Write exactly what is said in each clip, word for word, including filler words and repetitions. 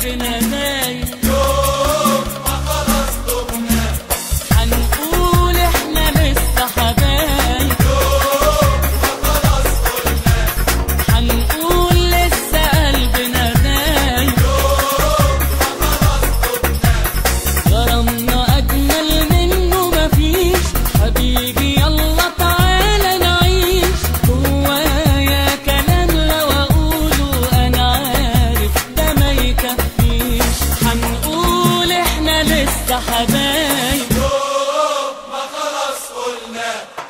قلبنا نايم. يوم ما خلاص دقنا هنقول احنا لسه حبايب. يوم ما خلاص قلنا هنقول لسه قلبنا نايم. يوم ما خلاص دقنا غرامنا أجمل منه مفيش. حبيبي يلا تعالى نعيش. جوايا كلام لو أقوله أنا عارف ده ما يكفيش. هنقول إحنا لسه حبايب. يوم ما خلاص قلنا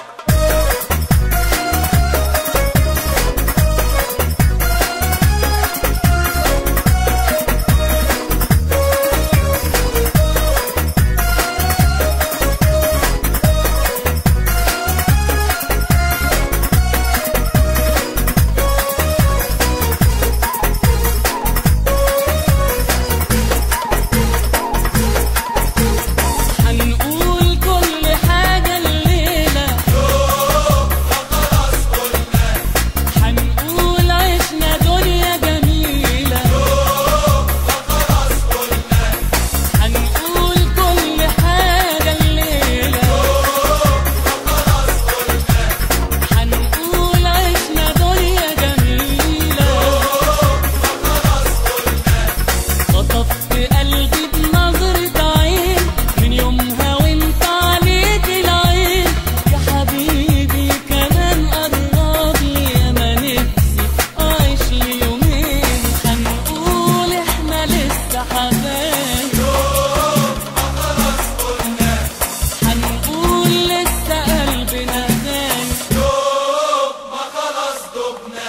هنقول كل حاجة الليلة. يوم ما خلاص قلنا هنقول عشنا دنيا جميلة. يوم ما خلاص قلنا هنقول كل حاجة الليلة. يوم ما خلاص قلنا هنقول عشنا دنيا جميلة. يوم ما خلاص قلنا خطفت قلبي بنظرة عين. من يومها وانت عليك العين يا حبيبي. كمان قرب لي يا ما نفسي أعيش لي يومين. هنقول احنا لسه حبايب. يوم ما خلاص قلنا هنقول لسه قلبنا نايم. يوم ما خلاص دقنا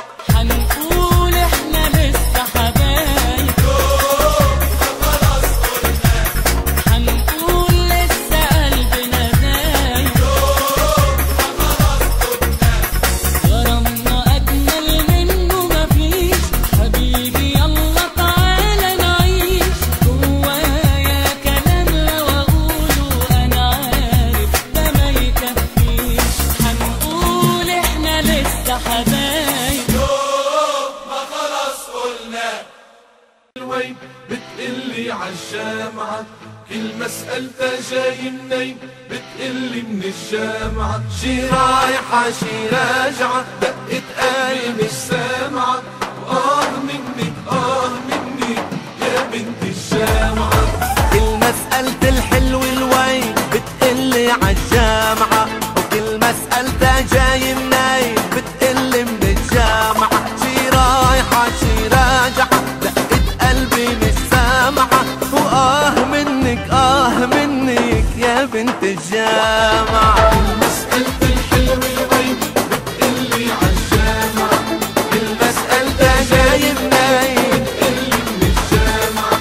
هنقول احنا لسه حبايب. يوم ما خلاص قلنا هنقول لسه قلبنا نايم. يوم ما خلاص دقنا غرامنا أجمل منه مفيش. حبيبي يلا تعالى نعيش. جوايا كلام لو أقوله أنا عارف ده ما يكفيش. هنقول إحنا لسه حبايب. يوم ما خلاص قلنا الوين بتقلي عالجامعة كل مسألتها جاي منين. بتقلي من الجامعة شي رايحة شي راجعة. دقت قلبي مش سامعة. وآه منك آه منك يا بنت الجامعة. كل مسألة الحلو الوين بتقلي عالجامعة. وكل مسألتها جاي منين بتقلي من الجامعة. شي رايحة شي راجعة. دقت قلبي مش سامعة. وآه منك آه منك يا بنت الجامعة. مسألة الحلو الوين بتقلي عالجامعة. كل مسألتها جاي منين بتقلي من الجامعة.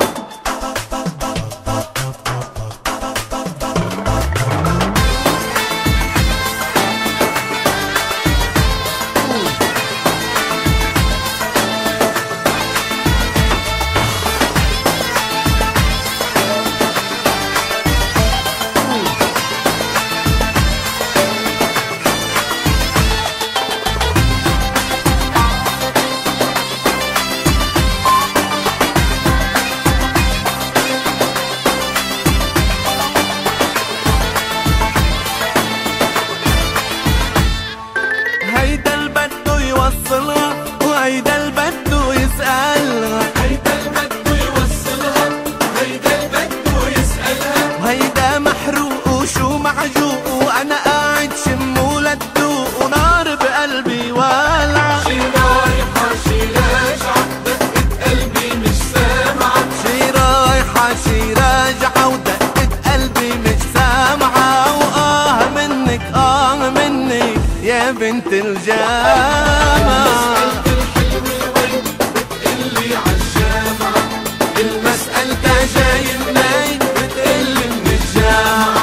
هيدا البدو يوصلها وهيدا البدو يسألها. هيدا البدو يوصلها هيدا البدو يسألها. وهيدا محروق وشو معجوق وانا قاعد شمو للدوق. ونار بقلبي والعة. شي رايحة شي راجعة. دقت قلبي مش سامعة. شي رايحة شي راجعة. ودقت قلبي مش سامعة. وآه منك آه منك يا بنت الجامعة. الحلو الوين بتقلي عالجامعة. المسألة جاي منين بتقلي من الجامعة.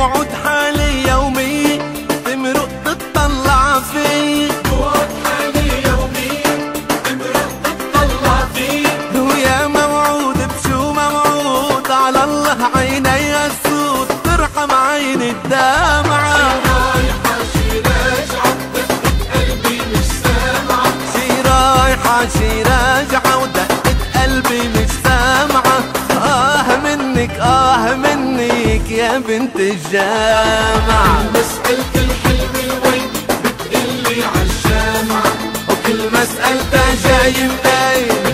وعود حالي يومي تمرق تطلع فيه، وعود حالي يومي تمرق تطلع فيه، ويا موعود بشو موعود على الله عيني السود ترحم عيني الدمعة. رايحة شي راجعة دقة قلبي مش سامعة، شي رايحة شي راجعة ودقة قلبي مش سامعة. آه منك آه منك يا بنت الجامعة. مسألة الحلم وين بتقلي عالجامعة، وكل مسألتها جاي منين